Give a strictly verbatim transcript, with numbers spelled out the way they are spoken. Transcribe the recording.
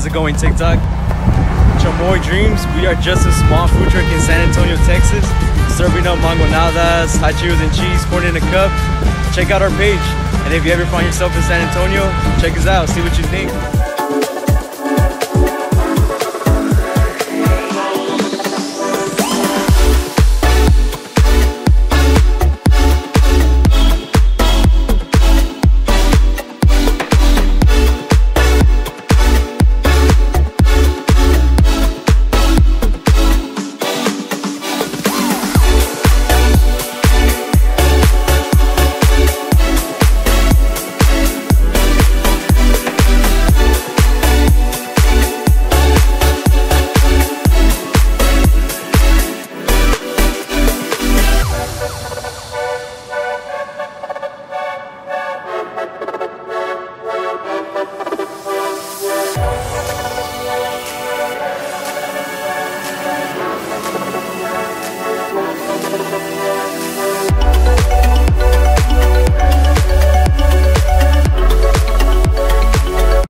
How's it going, TikTok? Chamoy Dreams. We are just a small food truck in San Antonio, Texas, serving up mangonadas, hot Cheetos and cheese, corn in a cup. Check out our page. And if you ever find yourself in San Antonio, check us out, see what you think.